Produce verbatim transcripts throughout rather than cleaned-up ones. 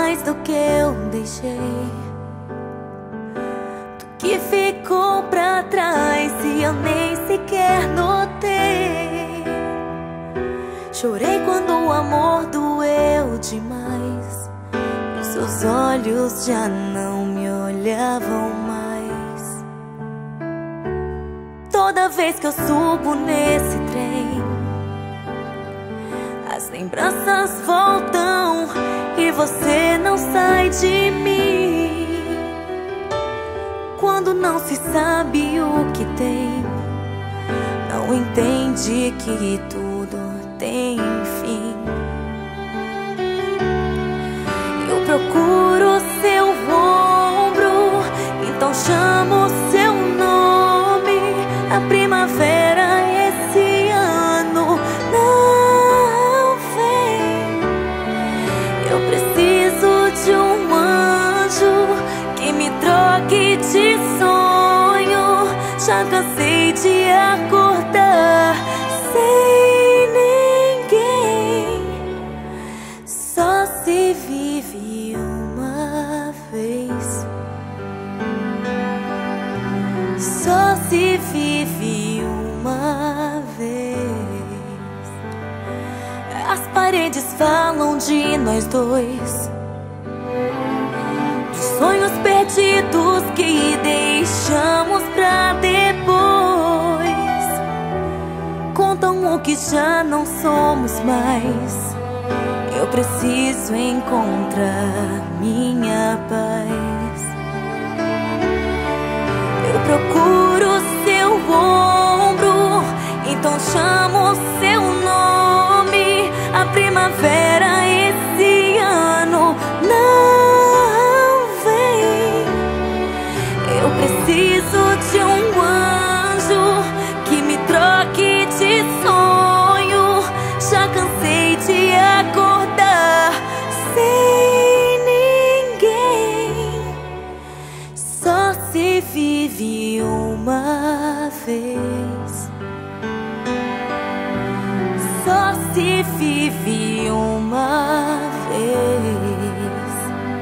mais do que eu deixei, do que ficou pra trás e eu nem sequer notei. Chorei quando o amor doeu demais, e seus olhos já não me olhavam mais. Toda vez que eu subo nesse trem, as lembranças voltam e você não sai de mim. Quando não se sabe o que tem, não entende que tudo tem fim. Eu procuro seu ombro, então chamo seu nome. A primavera esse ano não vem. Eu preciso de um anjo que me troque de sonho. Já cansei de acordar sem ninguém. Só se vive uma vez. Só se vive uma vez. As paredes falam de nós dois, dos sonhos perdidos que deixamos pra depois. Contam o que já não somos mais. Eu preciso encontrar minha paz. Eu procuro seu ombro, então chamo seu nome. A primavera esse ano não vem. Eu preciso de um anjo que me troque de sonho. Já cansei de acordar sem ninguém. Só se vive uma vez. Só se vive uma vez.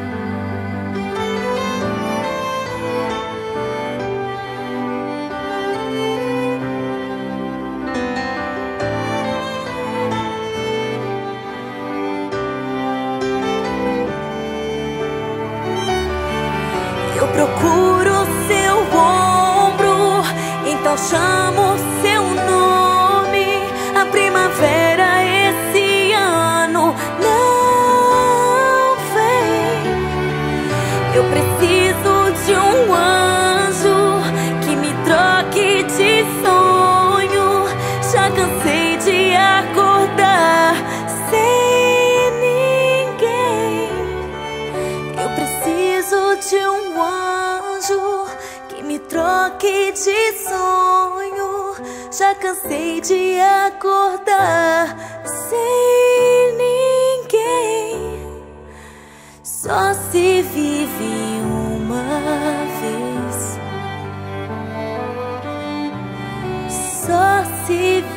Eu procuro seu ombro, então chamo seu nome. A primavera esse ano não vem. Eu preciso de um anjo que me troque de sonho. Já cansei de acordar sem ninguém. Eu preciso de um anjo que me troque de sonho. Já cansei de acordar sem ninguém. Só se vive uma vez. Só se